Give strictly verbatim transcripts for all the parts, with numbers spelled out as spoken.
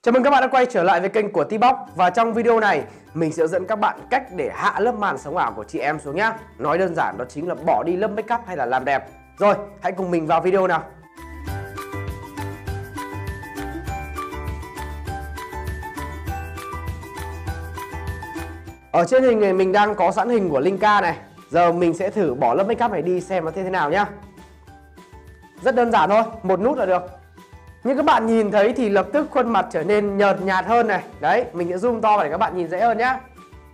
Chào mừng các bạn đã quay trở lại với kênh của T-Box. Và trong video này mình sẽ dẫn các bạn cách để hạ lớp màn sống ảo của chị em xuống nhá. Nói đơn giản đó chính là bỏ đi lớp make up hay là làm đẹp. Rồi, hãy cùng mình vào video nào. Ở trên hình này mình đang có sẵn hình của Linka này. Giờ mình sẽ thử bỏ lớp make up này đi xem nó thế nào nhá. Rất đơn giản thôi, một nút là được. Như các bạn nhìn thấy thì lập tức khuôn mặt trở nên nhợt nhạt hơn này. Đấy, mình sẽ zoom to để các bạn nhìn dễ hơn nhé.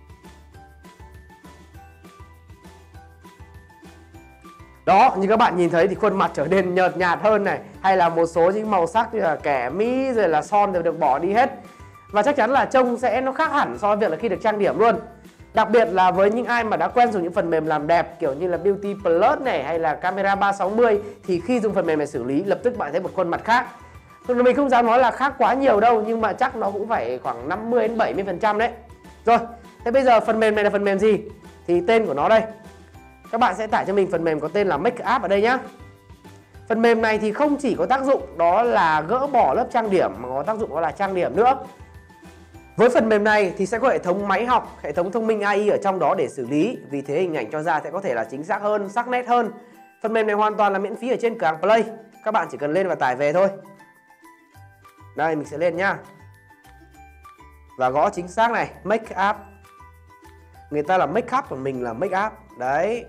Đó, như các bạn nhìn thấy thì khuôn mặt trở nên nhợt nhạt hơn này. Hay là một số những màu sắc như là kẻ mi rồi là son đều được bỏ đi hết. Và chắc chắn là trông sẽ nó khác hẳn so với việc là khi được trang điểm luôn. Đặc biệt là với những ai mà đã quen dùng những phần mềm làm đẹp kiểu như là Beauty Plus này hay là Camera ba sáu mươi, thì khi dùng phần mềm này xử lý lập tức bạn thấy một khuôn mặt khác. Mình không dám nói là khác quá nhiều đâu, nhưng mà chắc nó cũng phải khoảng năm mươi đến bảy mươi phần trăm đấy. Rồi, thế bây giờ phần mềm này là phần mềm gì? Thì tên của nó đây. Các bạn sẽ tải cho mình phần mềm có tên là Make Up ở đây nhá. Phần mềm này thì không chỉ có tác dụng đó là gỡ bỏ lớp trang điểm mà có tác dụng đó là trang điểm nữa. Với phần mềm này thì sẽ có hệ thống máy học, hệ thống thông minh a i ở trong đó để xử lý. Vì thế hình ảnh cho ra sẽ có thể là chính xác hơn, sắc nét hơn. Phần mềm này hoàn toàn là miễn phí ở trên cửa hàng Play. Các bạn chỉ cần lên và tải về thôi. Đây, mình sẽ lên nhá. Và gõ chính xác này, Make Up. Người ta là Make Up, còn mình là Make Up. Đấy.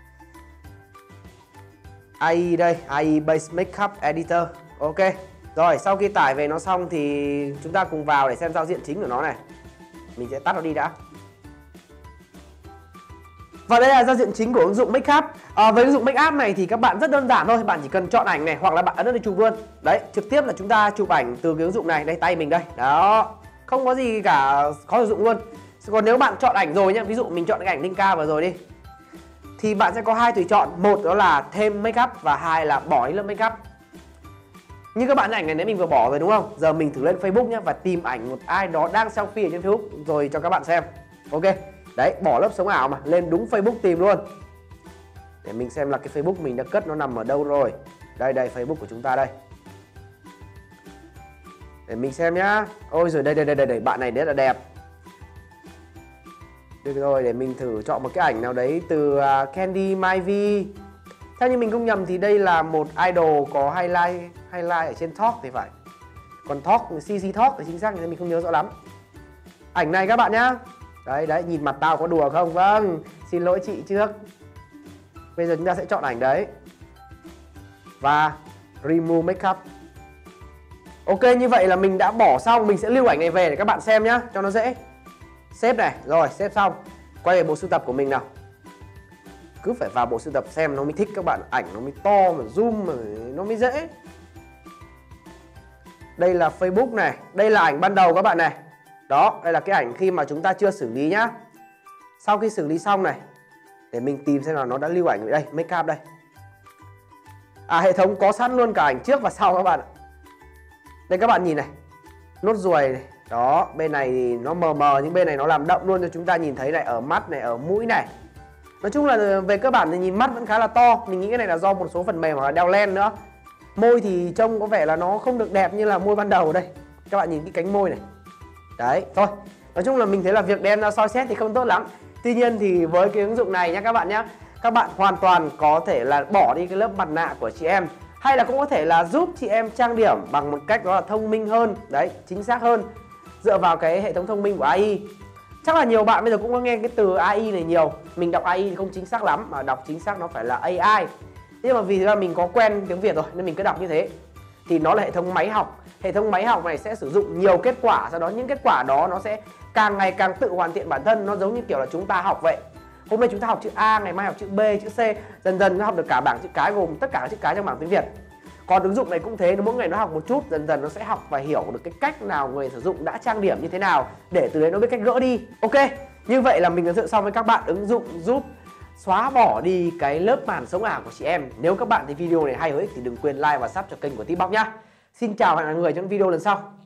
a i đây, a i Base Makeup Editor. Ok. Rồi, sau khi tải về nó xong thì chúng ta cùng vào để xem giao diện chính của nó này. Mình sẽ tắt nó đi đã. Và đây là giao diện chính của ứng dụng Make Up. à, Với ứng dụng Make Up này thì các bạn rất đơn giản thôi. Bạn chỉ cần chọn ảnh này hoặc là bạn ấn vào đây chụp luôn. Đấy, trực tiếp là chúng ta chụp ảnh từ cái ứng dụng này. Đây, tay mình đây. Đó, không có gì cả khó sử dụng luôn. Còn nếu bạn chọn ảnh rồi nhé, ví dụ mình chọn cái ảnh Linka vào rồi đi, thì bạn sẽ có hai tùy chọn. Một đó là thêm make up và hai là bỏ đi lớp make up. Như các bạn ảnh này nãy mình vừa bỏ rồi đúng không? Giờ mình thử lên Facebook nhé và tìm ảnh một ai đó đang selfie ở trên Facebook rồi cho các bạn xem. Ok. Đấy, bỏ lớp sống ảo mà, lên đúng Facebook tìm luôn. Để mình xem là cái Facebook mình đã cất nó nằm ở đâu rồi. Đây, đây, Facebook của chúng ta đây. Để mình xem nhá. Ôi rồi đây, đây, đây, đây, đây. Bạn này rất là đẹp. Được rồi, để mình thử chọn một cái ảnh nào đấy từ uh, Candy Myvi. Theo như mình không nhầm thì đây là một idol có highlight highlight ở trên Talk thì phải. Còn Talk, xê xê Talk thì chính xác thì mình không nhớ rõ lắm. Ảnh này các bạn nhá. Đấy, đấy, nhìn mặt tao có đùa không? Vâng, xin lỗi chị trước. Bây giờ chúng ta sẽ chọn ảnh đấy. Và remove makeup. Ok, như vậy là mình đã bỏ xong. Mình sẽ lưu ảnh này về để các bạn xem nhá, cho nó dễ. Save này, rồi, save xong. Quay về bộ sưu tập của mình nào. Cứ phải vào bộ sưu tập xem nó mới thích các bạn. Ảnh nó mới to mà zoom mà nó mới dễ. Đây là Facebook này. Đây là ảnh ban đầu các bạn này. Đó, đây là cái ảnh khi mà chúng ta chưa xử lý nhá. Sau khi xử lý xong này, để mình tìm xem là nó đã lưu ảnh ở đây, make up đây. À, hệ thống có sẵn luôn cả ảnh trước và sau các bạn ạ. Đây các bạn nhìn này, nốt ruồi này. Đó, bên này thì nó mờ mờ nhưng bên này nó làm đậm luôn cho chúng ta nhìn thấy này, ở mắt này, ở mũi này. Nói chung là về cơ bản thì nhìn mắt vẫn khá là to. Mình nghĩ cái này là do một số phần mềm hoặc là đeo len nữa. Môi thì trông có vẻ là nó không được đẹp như là môi ban đầu ở đây. Các bạn nhìn cái cánh môi này. Đấy, thôi. Nói chung là mình thấy là việc đem ra soi xét thì không tốt lắm. Tuy nhiên thì với cái ứng dụng này nha các bạn nhé, các bạn hoàn toàn có thể là bỏ đi cái lớp mặt nạ của chị em. Hay là cũng có thể là giúp chị em trang điểm bằng một cách đó là thông minh hơn. Đấy, chính xác hơn. Dựa vào cái hệ thống thông minh của a i. Chắc là nhiều bạn bây giờ cũng có nghe cái từ a i này nhiều. Mình đọc a i thì không chính xác lắm, mà đọc chính xác nó phải là a i. Nhưng mà vì là mình có quen tiếng Việt rồi nên mình cứ đọc như thế. Thì nó là hệ thống máy học. Hệ thống máy học này sẽ sử dụng nhiều kết quả. Sau đó những kết quả đó nó sẽ càng ngày càng tự hoàn thiện bản thân. Nó giống như kiểu là chúng ta học vậy. Hôm nay chúng ta học chữ A, ngày mai học chữ B, chữ C. Dần dần nó học được cả bảng chữ cái, gồm tất cả các chữ cái trong bảng tiếng Việt. Còn ứng dụng này cũng thế, nó mỗi ngày nó học một chút, dần dần nó sẽ học và hiểu được cái cách nào người sử dụng đã trang điểm như thế nào, để từ đấy nó biết cách gỡ đi. Ok, như vậy là mình đã giới thiệu xong với các bạn ứng dụng giúp xóa bỏ đi cái lớp màn sống ảo của chị em. Nếu các bạn thấy video này hay hữu ích thì đừng quên like và sub cho kênh của T-Box nhá. Xin chào và hẹn gặp lại người trong video lần sau.